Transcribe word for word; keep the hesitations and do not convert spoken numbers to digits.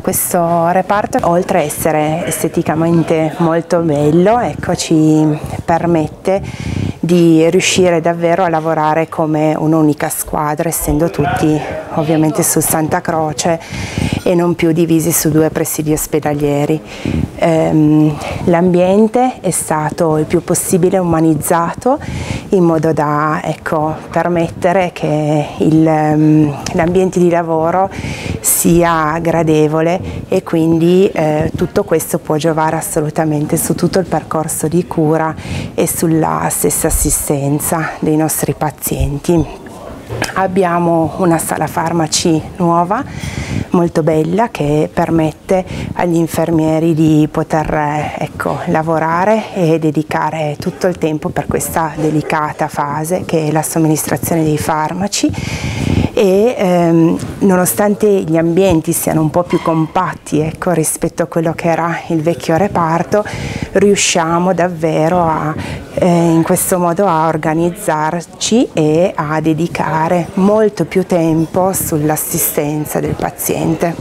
Questo reparto, oltre a essere esteticamente molto bello, ecco, ci permette di riuscire davvero a lavorare come un'unica squadra, essendo tutti ovviamente su Santa Croce e non più divisi su due presidi ospedalieri. Ehm, l'ambiente è stato il più possibile umanizzato in modo da ecco, permettere che l'ambiente di lavoro sia gradevole e quindi eh, tutto questo può giovare assolutamente su tutto il percorso di cura e sulla stessa assistenza dei nostri pazienti. Abbiamo una sala farmaci nuova, molto bella, che permette agli infermieri di poter ecco, lavorare e dedicare tutto il tempo per questa delicata fase che è la somministrazione dei farmaci. E ehm, nonostante gli ambienti siano un po' più compatti ecco, rispetto a quello che era il vecchio reparto, riusciamo davvero a, eh, in questo modo a organizzarci e a dedicare molto più tempo sull'assistenza del paziente.